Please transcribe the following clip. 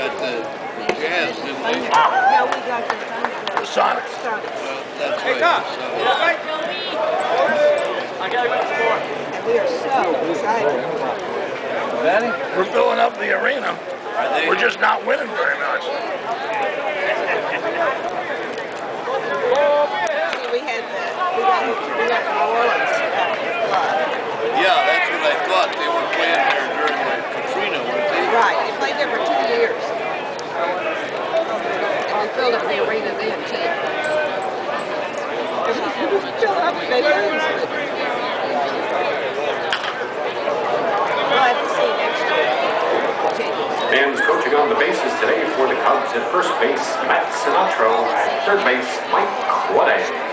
got the Jazz, didn't they? No, we got The Sonics. Well, that's Hey, right. Doc. So, I gotta go for it. And we are so excited. We're filling up the arena. We're just not winning very much. See, we got New Orleans club. yeah, that's what I thought. They were playing there during the Katrina, weren't they? Right, they played there for 2 years. And we filled up the arena then, too. We filled up the venues, but we'll have to see next year. And coaching on the bases today for the Cubs at first base, Matt Sinatro. At third base, Mike Quade.